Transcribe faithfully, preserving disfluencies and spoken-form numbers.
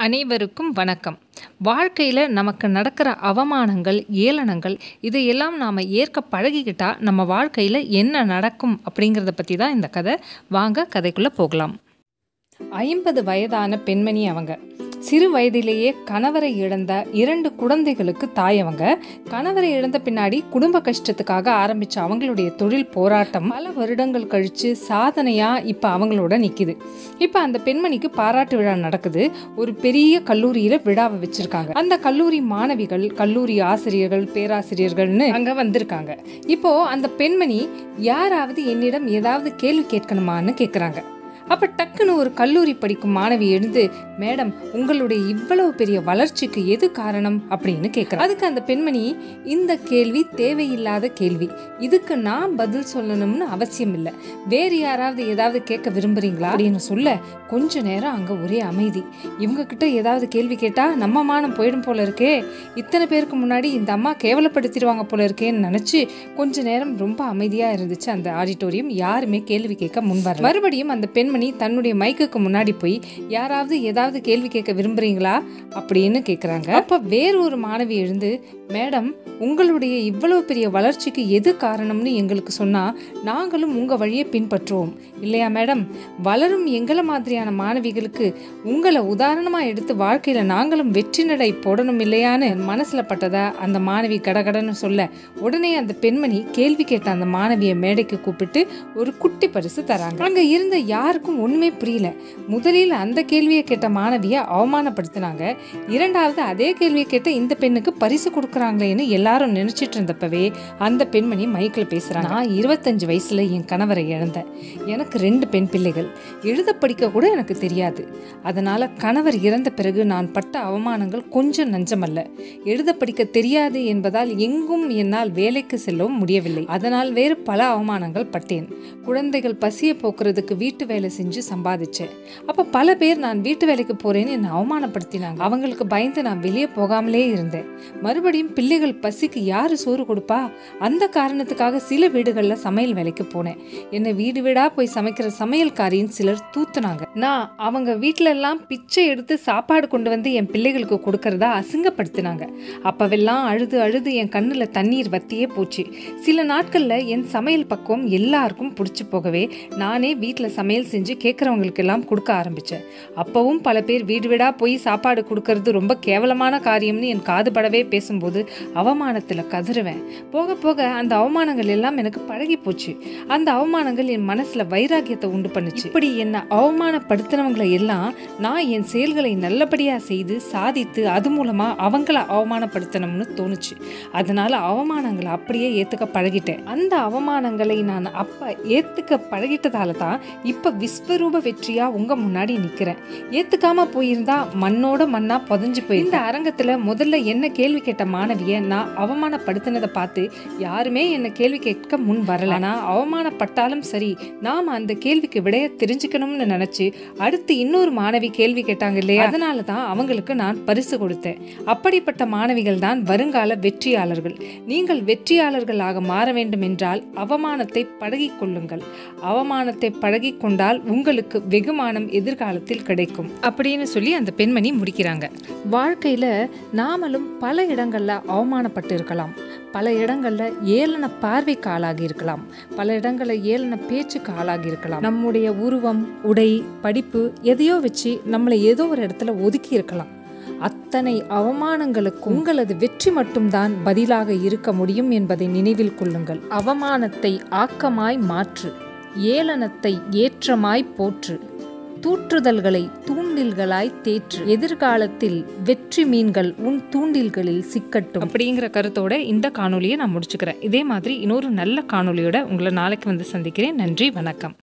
அனைவருக்கும் வணக்கம். வாழ்க்கையில் நமக்கு நடக்கிற அவமானங்கள், ஏளனங்கள் இதையெல்லாம் நாம் ஏற்க பழகிக்கிட்டா நம்ம வாழ்க்கையில் என்ன நடக்கும் அப்படிங்கிறத பற்றி தான் இந்த கதை. வாங்க கதைக்குள்ளே போகலாம். ஐம்பது வயதான பெண்மணி அவங்க. சிறு வயதிலேயே கணவரை இழந்த இரண்டு குழந்தைகளுக்கு தாய் அவங்க. கணவரை இழந்த பின்னாடி குடும்ப கஷ்டத்துக்காக ஆரம்பிச்ச அவங்களுடைய தொழில் போராட்டம் பல வருடங்கள் கழிச்சு சாதனையா இப்ப அவங்களோட நிக்குது. இப்ப அந்த பெண்மணிக்கு பாராட்டு விழா நடக்குது. ஒரு பெரிய கல்லூரியில விழாவை வச்சிருக்காங்க. அந்த கல்லூரி மாணவிகள், கல்லூரி ஆசிரியர்கள், பேராசிரியர்கள்னு அங்க வந்திருக்காங்க. இப்போ அந்த பெண்மணி யாராவது என்னிடம் ஏதாவது கேள்வி கேட்கணுமான்னு கேக்குறாங்க. அப்ப டக்குன்னு ஒரு கல்லூரி படிக்கும் மாணவி எழுந்து, மேடம், உங்களுடைய இவ்வளவு பெரிய வளர்ச்சிக்கு எது காரணம் அப்படின்னு கேட்குறேன். அதுக்கு அந்த பெண்மணி, இந்த கேள்வி தேவையில்லாத கேள்வி, இதுக்கு நான் பதில் சொல்லணும்னு அவசியம் இல்லை, வேறு யாராவது ஏதாவது கேட்க விரும்புறீங்களா அப்படின்னு சொல்ல கொஞ்ச நேரம் அங்க ஒரே அமைதி. இவங்க கிட்ட ஏதாவது கேள்வி கேட்டா நம்ம மானம் போயிடும் போல இருக்கே, இத்தனை பேருக்கு முன்னாடி இந்த அம்மா கேவலப்படுத்திடுவாங்க போல இருக்கேன்னு நினைச்சு கொஞ்ச நேரம் ரொம்ப அமைதியா இருந்துச்சு அந்த ஆடிட்டோரியம். யாருமே கேள்வி கேட்க முன்வர. மறுபடியும் அந்த பெண் தன்னுடைய மைக்குக்கு முன்னாடி போய், யாராவது ஏதாவது கேள்வி கேட்க விரும்புறீங்களா அப்படின்னு கேக்குறாங்க. அப்ப வேறு ஒரு மாணவி எழுந்து, மேடம், உங்களுடைய இவ்வளவு பெரிய வளர்ச்சிக்கு எது காரணம்னு எங்களுக்கு சொன்னா நாங்களும் உங்க வழியை பின்பற்றுவோம் இல்லையா மேடம்? வளரும் எங்களை மாதிரியான மாணவிகளுக்கு உங்களை உதாரணமா எடுத்து வாழ்க்கையில நாங்களும் வெற்றி நடை போடணும் இல்லையான்னு மனசுல பட்டதா அந்த மாணவி கடகடன்னு சொல்ல, உடனே அந்த பெண்மணி கேள்வி கேட்ட அந்த மாணவியை மேடைக்கு கூப்பிட்டு ஒரு குட்டி பரிசு தராங்க. அங்க இருந்த யாருக்கும் ஒண்ணுமே புரியல. முதலில் அந்த கேள்வியை கேட்ட மாணவியை அவமானப்படுத்தினாங்க. இரண்டாவது அதே கேள்வியை கேட்ட இந்த பெண்ணுக்கு பரிசு கொடுக்கறாங்களேன்னு எல்லாரும் நினைச்சிட்டு இருந்தப்பவே அந்த பெண்மணி மைக்கில் பேசுறாங்க. நான் இருபத்தஞ்சு வயசுல என் கணவரை இழந்தேன். எனக்கு ரெண்டு பெண் பிள்ளைகள். எழுத படிக்க கூட எனக்கு தெரியாது. அதனால கணவர் இறந்த பிறகு நான் பட்ட அவமானங்கள் கொஞ்சம் நஞ்சமல்ல. எழுத படிக்க தெரியாது என்பதால் எங்கும் என்னால் வேலைக்கு செல்லவும் முடியவில்லை. அதனால் வேறு பல அவமானங்கள் பட்டேன். குழந்தைகள் பசிய போக்குறதுக்கு வீட்டு வேலை செஞ்சு சம்பாதிச்சேன். அப்ப பல பேர் நான் வீட்டு வேலைக்கு போறேன்னு என்னை அவமானப்படுத்தினாங்க. அவங்களுக்கு பயந்து நான் வெளியே போகாமலே இருந்தேன். மறுபடியும் பிள்ளைகள் பசிக்கு யாரு சோறு கொடுப்பா? அந்த காரணத்துக்காக சில வீடுகள்ல சமையல் வேலைக்கு போனேன். என்னை வீடு வீடா போய் சமைக்கிற சமையல்காரின்னு சிலர் தூத்துனாங்க. நான் அவங்க வீட்டுல எல்லாம் பிச்சை எடுத்து சாப்பாடு கொண்டு வந்து என் பிள்ளைகளுக்கு கொடுக்கறதா அசிங்கப்படுத்தினாங்க. அப்பவெல்லாம் அழுது அழுது என் கண்ணுல தண்ணீர் வத்தியே போச்சு. சில நாட்கள்ல என் சமையல் பக்குவம் எல்லாருக்கும் பிடிச்சு போகவே நானே வீட்டுல சமையல் செஞ்சு கேட்கறவங்களுக்கு எல்லாம் கொடுக்க ஆரம்பிச்சேன். அப்பவும் பல பேர் வீடு வீடா போய் சாப்பாடு கொடுக்கறது ரொம்ப கேவலமான காரியம்னு என் காது படவே பேசும்போது அவமானத்துல கதறுவேன். போக போக அந்த அவமானங்கள் எல்லாம் எனக்கு பழகி போச்சு. அந்த அவமானங்கள் என் மனசுல வைராக்கியத்தை உண்டு பண்ணுச்சு. இப்படி என்ன அவமானப்படுத்தினவங்களை எல்லாம் நான் என் செயல்களை நல்லபடியா செய்து சாதித்து அது மூலமா அவங்கள அவமானப்படுத்தணும்னு தோணுச்சு. அதனால அவமானங்களை அப்படியே ஏத்துக்க பழகிட்டேன். அந்த அவமானங்களை நான் அப்ப ஏத்துக்க பழகிட்டதால தான் இப்ப விஸ்வரூப வெற்றியா உங்க முன்னாடி நிக்கிறேன். ஏத்துக்காம போயிருந்தா மண்ணோட மண்ணா புதஞ்சு போய். இந்த அரங்கத்துல முதல்ல என்ன கேள்வி கேட்ட மாணவிய நான் அவமானப்படுத்தினதை பார்த்து யாருமே என்ன கேள்வி கேட்க முன் வரல. ஆனா அவமானப்பட்டாலும் சரி, நாம அந்த கேள்விக்கு விடைய தெரிஞ்சுக்கணும்னு நினைச்சு அடுத்து இன்னொரு மாணவி கேள்வி கேட்டாங்க இல்லையா, அதனாலதான் அவங்களுக்கு நான் பரிசு கொடுத்தேன். அப்படிப்பட்ட மாணவிகள் தான் வருங்கால வெற்றியாளர்கள். நீங்கள் வெற்றியாளர்களாக மாற வேண்டும் என்றால் அவமானத்தை பழகி கொள்ளுங்கள். அவமானத்தை பழகி கொண்டால் உங்களுக்கு வெகுமானம் எதிர்காலத்தில் கிடைக்கும் அப்படின்னு சொல்லி அந்த பெண்மணி முடிக்கிறாங்க. வாழ்க்கையில நாமளும் பல இடங்கள்ல அவமானப்பட்டு இருக்கலாம். பல இடங்கள்ல ஏளன பார்வைக்கு ஆளாகி இருக்கலாம். பல இடங்கள்ல ஏளன பேச்சுக்கு ஆளாகி இருக்கலாம். நம்முடைய உருவம், உடை, படிப்பு எதையோ வச்சு நம்மளை ஏதோ ஒரு இடத்துல ஒதுக்கி இருக்கலாம். அத்தனை அவமானங்களுக்கு உங்களது வெற்றி மட்டும்தான் பதிலாக இருக்க முடியும் என்பதை நினைவில் கொள்ளுங்கள். அவமானத்தை ஆக்கமாய் மாற்று, ஏளனத்தை ஏற்றமாய் போற்று, தூற்றுதல்களை தூண்டில்களாய் தேற்று, எதிர்காலத்தில் வெற்றி மீன்கள் உன் தூண்டில்களில் சிக்கட்டும் அப்படிங்கிற கருத்தோட இந்த காணொலியை நான் முடிச்சுக்கிறேன். இதே மாதிரி இன்னொரு நல்ல காணொலியோட உங்களை நாளைக்கு வந்து சந்திக்கிறேன். நன்றி, வணக்கம்.